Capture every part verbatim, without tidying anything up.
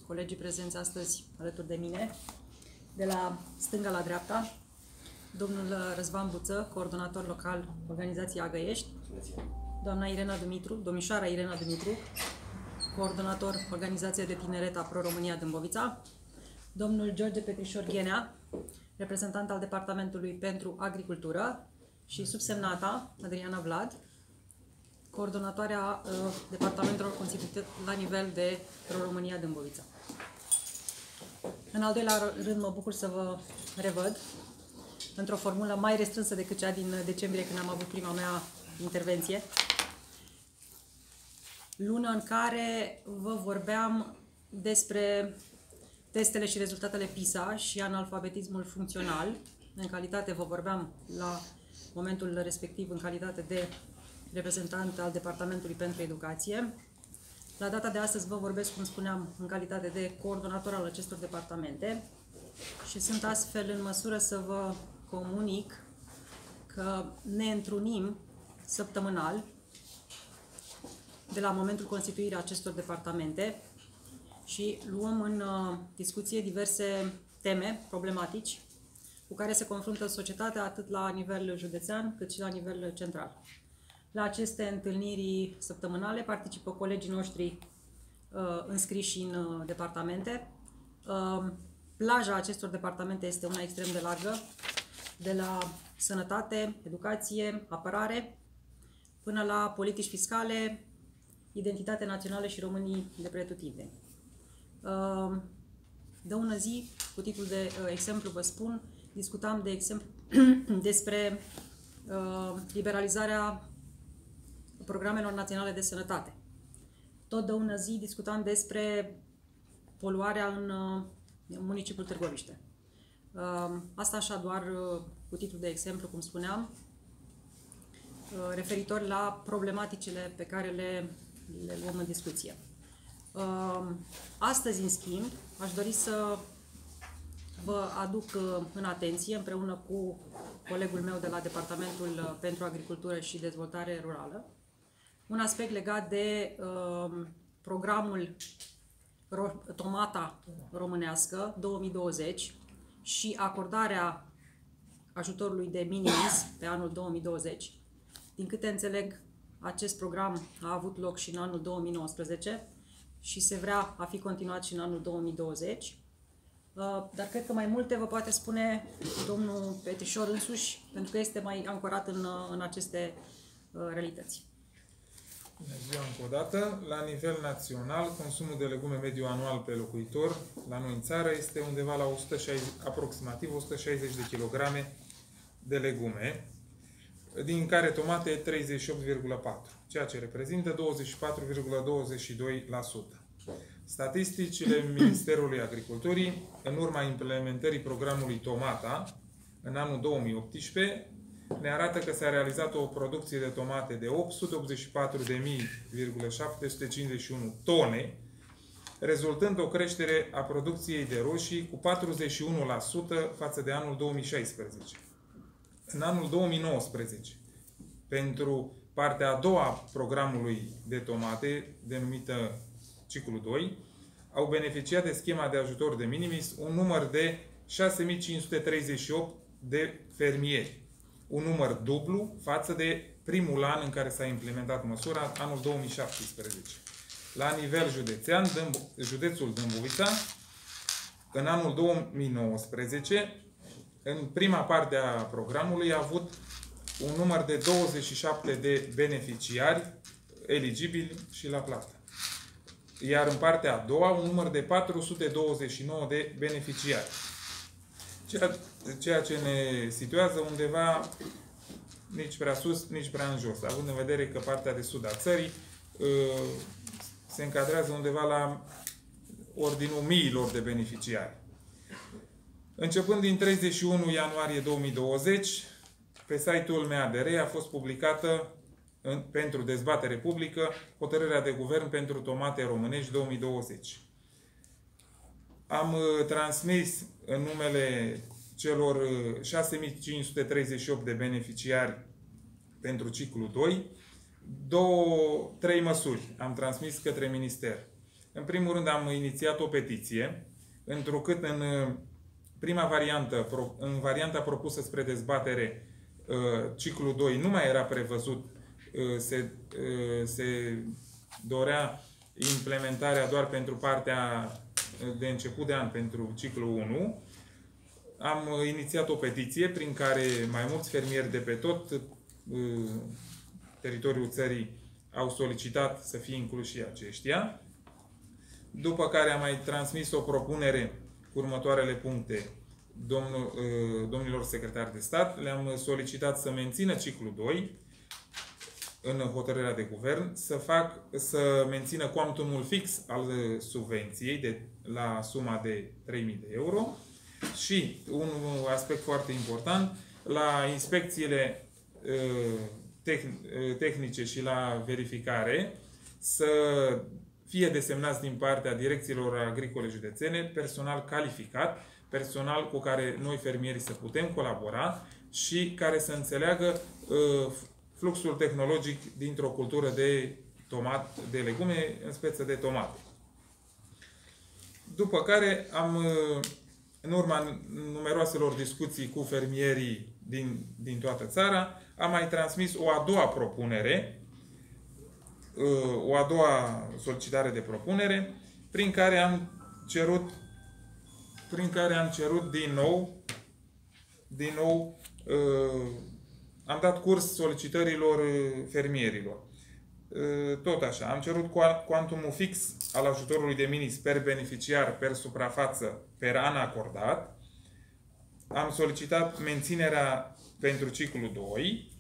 colegii prezenți astăzi alături de mine, de la stânga la dreapta, domnul Răzvan Buță, coordonator local organizației Agăiești, doamna Irena Dumitru, domnișoara Irena Dumitru, coordonator organizației de tineret a Pro-România Dâmbovița, domnul George Petrișor Ghenea, reprezentant al Departamentului pentru Agricultură, și subsemnata Adriana Vlad, coordonatoarea uh, departamentelor constituite la nivel de Pro-România Dâmbovița. În al doilea rând, mă bucur să vă revăd într-o formulă mai restrânsă decât cea din decembrie, când am avut prima mea intervenție. Lună în care vă vorbeam despre testele și rezultatele PISA și analfabetismul funcțional. În calitate, vă vorbeam la momentul respectiv în calitate de reprezentant al Departamentului pentru Educație. La data de astăzi vă vorbesc, cum spuneam, în calitate de coordonator al acestor departamente și sunt astfel în măsură să vă comunic că ne întrunim săptămânal de la momentul constituirii acestor departamente și luăm în uh, discuție diverse teme, problematici, cu care se confruntă societatea atât la nivel județean cât și la nivel central. La aceste întâlniri săptămânale participă colegii noștri uh, înscriși în uh, departamente. Uh, plaja acestor departamente este una extrem de largă, de la sănătate, educație, apărare, până la politici fiscale, identitate națională și românii de pretutindeni. Uh, de ună zi, cu titlul de uh, exemplu vă spun, discutam de exemplu despre uh, liberalizarea programelor naționale de sănătate. Tot de ună zi discutam despre poluarea în, uh, în municipiul Târgoviște. Uh, asta așa doar uh, cu titlul de exemplu, cum spuneam, uh, referitor la problematicile pe care le, le luăm în discuție. Uh, astăzi, în schimb, aș dori să vă aduc în atenție, împreună cu colegul meu de la Departamentul pentru Agricultură și Dezvoltare Rurală, un aspect legat de uh, programul Tomata Românească două mii douăzeci și acordarea ajutorului de minimis pe anul două mii douăzeci. Din câte înțeleg, acest program a avut loc și în anul două mii nouăsprezece și se vrea a fi continuat și în anul două mii douăzeci. Dar cred că mai multe vă poate spune domnul Petrișor însuși, pentru că este mai ancorat în, în aceste realități. Bună ziua încă o dată. La nivel național, consumul de legume mediu anual pe locuitor la noi în țară este undeva la o sută șaizeci, aproximativ o sută șaizeci de kilograme de legume, din care tomate treizeci și opt virgulă patru, ceea ce reprezintă douăzeci și patru virgulă douăzeci și doi la sută. Statisticile Ministerului Agriculturii, în urma implementării programului Tomata, în anul două mii optsprezece, ne arată că s-a realizat o producție de tomate de opt sute optzeci și patru de mii șapte sute cincizeci și unu tone, rezultând o creștere a producției de roșii cu patruzeci și unu la sută față de anul două mii șaisprezece. În anul două mii nouăsprezece, pentru partea a doua programului de tomate, denumită Ciclu doi, au beneficiat de schema de ajutor de minimis un număr de șase mii cinci sute treizeci și opt de fermieri. Un număr dublu față de primul an în care s-a implementat măsura, anul două mii șaptesprezece. La nivel județean, județul Dâmbovița, în anul două mii nouăsprezece, în prima parte a programului, a avut un număr de douăzeci și șapte de beneficiari eligibili și la plată. Iar în partea a doua, un număr de patru sute douăzeci și nouă de beneficiari. Ceea, ceea ce ne situează undeva nici prea sus, nici prea în jos, având în vedere că partea de sud a țării se încadrează undeva la ordinul miilor de beneficiari. Începând din treizeci și unu ianuarie două mii douăzeci, pe site-ul M A D R a fost publicată în, pentru dezbatere publică hotărârea de guvern pentru tomate românești două mii douăzeci. Am uh, transmis în numele celor uh, șase mii cinci sute treizeci și opt de beneficiari pentru ciclu doi două, trei măsuri am transmis către minister. În primul rând am inițiat o petiție, întrucât în prima variantă, în varianta propusă spre dezbatere, ciclul doi nu mai era prevăzut, se, se dorea implementarea doar pentru partea de început de an, pentru ciclul unu. Am inițiat o petiție prin care mai mulți fermieri de pe tot teritoriul țării au solicitat să fie incluși și aceștia. După care am mai transmis o propunere cu următoarele puncte domnul, domnilor secretari de stat. Le-am solicitat să mențină ciclul doi în hotărârea de guvern, să, fac, să mențină cuantumul fix al subvenției de, la suma de trei mii de euro și un aspect foarte important, la inspecțiile tehnice și la verificare să fie desemnați din partea direcțiilor agricole județene personal calificat, personal cu care noi fermierii să putem colabora și care să înțeleagă uh, fluxul tehnologic dintr-o cultură de tomat, de legume, în speță de tomate. După care am, uh, în urma numeroaselor discuții cu fermierii din, din toată țara, am mai transmis o a doua propunere, uh, o a doua solicitare de propunere, prin care am cerut prin care am cerut din nou, din nou, uh, am dat curs solicitărilor fermierilor. Uh, tot așa, am cerut cuantumul fix al ajutorului de minis per beneficiar, per suprafață, per an acordat. Am solicitat menținerea pentru ciclul doi.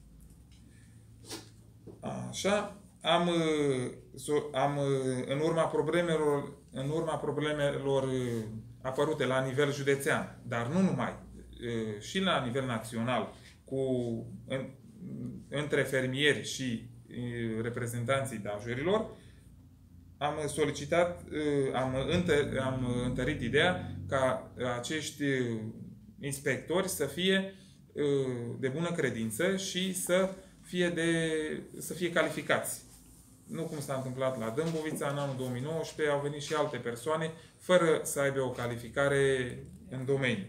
Așa. Am, am în urma problemelor, în urma problemelor apărute la nivel județean, dar nu numai, și la nivel național, cu, în, între fermieri și reprezentanții dajurilor, am solicitat, am, întăr, am întărit ideea ca acești inspectori să fie de bună credință și să fie, de, să fie calificați. Nu cum s-a întâmplat la Dâmbovița în anul două mii nouăsprezece, au venit și alte persoane fără să aibă o calificare în domeniu.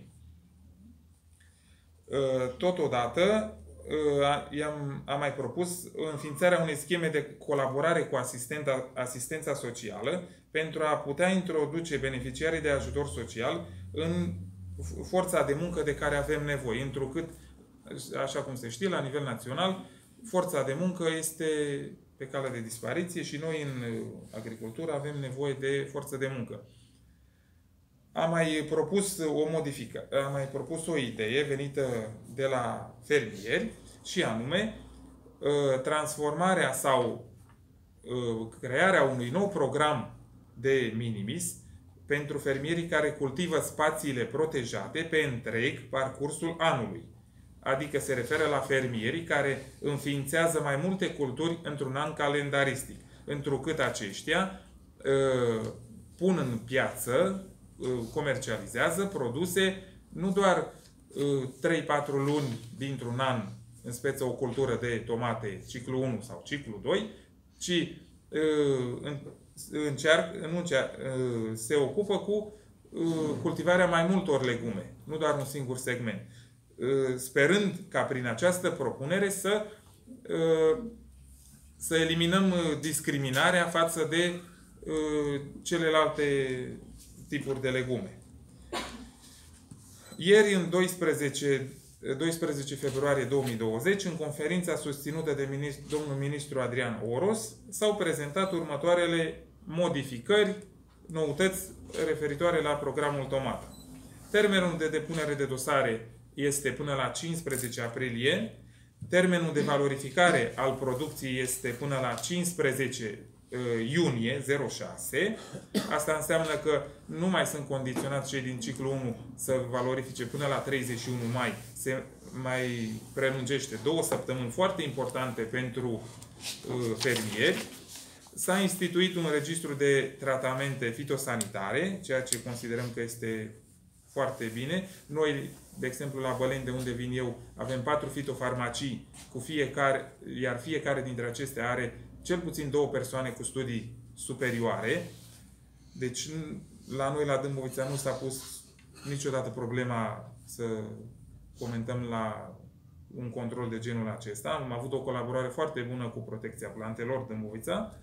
Totodată, am, am mai propus înființarea unei scheme de colaborare cu asistenta, asistența socială pentru a putea introduce beneficiarii de ajutor social în forța de muncă de care avem nevoie, întrucât, așa cum se știe, la nivel național, forța de muncă este pe cale de dispariție și noi în agricultură avem nevoie de forță de muncă. Am mai propus o modificare, am mai propus o idee venită de la fermieri și anume transformarea sau crearea unui nou program de minimis pentru fermierii care cultivă spațiile protejate pe întreg parcursul anului. Adică se referă la fermierii care înființează mai multe culturi într-un an calendaristic, întrucât aceștia uh, pun în piață, uh, comercializează produse nu doar uh, trei patru luni dintr-un an, în speță o cultură de tomate ciclu unu sau ciclu doi, ci uh, în, încearcă, nu încearcă, uh, se ocupă cu uh, cultivarea mai multor legume, nu doar un singur segment. Sperând ca prin această propunere să, să eliminăm discriminarea față de celelalte tipuri de legume. Ieri, în doisprezece, doisprezece februarie două mii douăzeci, în conferința susținută de ministru, domnul ministru Adrian Oros, s-au prezentat următoarele modificări, noutăți referitoare la programul Tomata. Termenul de depunere de dosare este până la cincisprezece aprilie, termenul de valorificare al producției este până la cincisprezece iunie zero șase. Asta înseamnă că nu mai sunt condiționați cei din ciclu unu să valorifice până la treizeci și unu mai. Se mai prelungește două săptămâni foarte importante pentru uh, fermieri. S-a instituit un registru de tratamente fitosanitare, ceea ce considerăm că este foarte bine. Noi, de exemplu, la Băleni, de unde vin eu, avem patru fitofarmacii, cu fiecare, iar fiecare dintre acestea are cel puțin două persoane cu studii superioare. Deci la noi la Dâmbovița nu s-a pus niciodată problema să comentăm la un control de genul acesta. Am avut o colaborare foarte bună cu Protecția Plantelor Dâmbovița.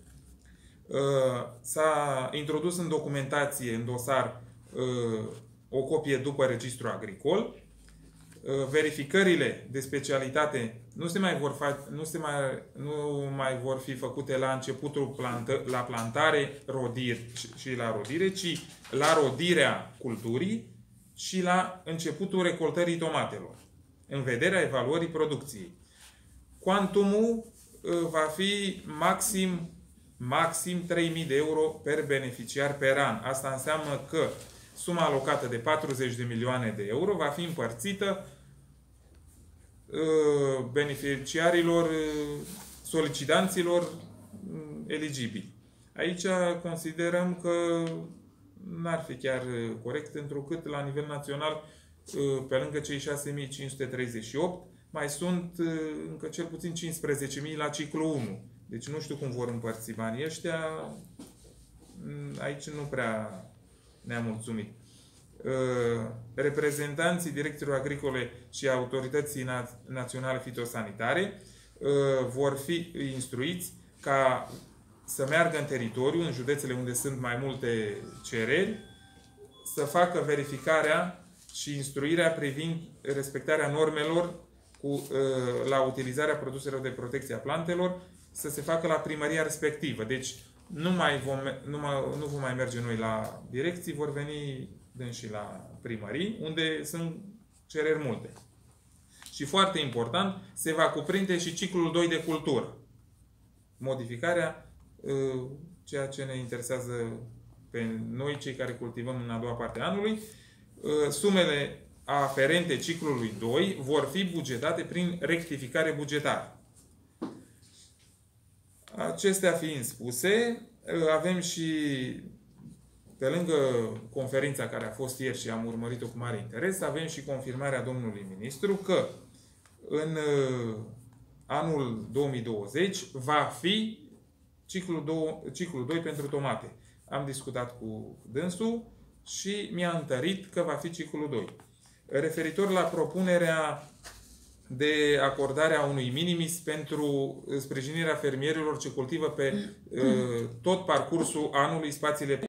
S-a introdus în documentație, în dosar, o copie după registru agricol. Verificările de specialitate nu se mai vor, face, nu se mai, nu mai vor fi făcute la începutul plantă, la plantare, rodire și la rodire, ci la rodirea culturii și la începutul recoltării tomatelor, în vederea evaluării producției. Cuantumul va fi maxim, maxim trei mii de euro per beneficiar per an. Asta înseamnă că suma alocată de patruzeci de milioane de euro va fi împărțită beneficiarilor, solicitanților eligibili. Aici considerăm că n-ar fi chiar corect, întrucât la nivel național, pe lângă cei șase mii cinci sute treizeci și opt, mai sunt încă cel puțin cincisprezece mii la ciclu unu. Deci nu știu cum vor împărți banii ăștia. Aici nu prea ne-am mulțumit. Reprezentanții Direcțiilor Agricole și Autorității Naționale Fitosanitare vor fi instruiți ca să meargă în teritoriu, în județele unde sunt mai multe cereri, să facă verificarea și instruirea privind respectarea normelor cu, la utilizarea produselor de protecție a plantelor, să se facă la primăria respectivă. Deci nu, mai vom, nu, mai, nu vom mai merge noi la direcții, vor veni și la primării, unde sunt cereri multe. Și foarte important, se va cuprinde și ciclul doi de cultură. Modificarea, ceea ce ne interesează pe noi, cei care cultivăm în a doua parte a anului, sumele aferente ciclului doi vor fi bugetate prin rectificare bugetară. Acestea fiind spuse, avem și, pe lângă conferința care a fost ieri și am urmărit-o cu mare interes, avem și confirmarea domnului ministru că în anul două mii douăzeci va fi ciclul doi, ciclul doi pentru tomate. Am discutat cu dânsul și mi-a întărit că va fi ciclul doi. Referitor la propunerea de acordarea unui minimis pentru sprijinirea fermierilor ce cultivă pe uh, tot parcursul anului spațiile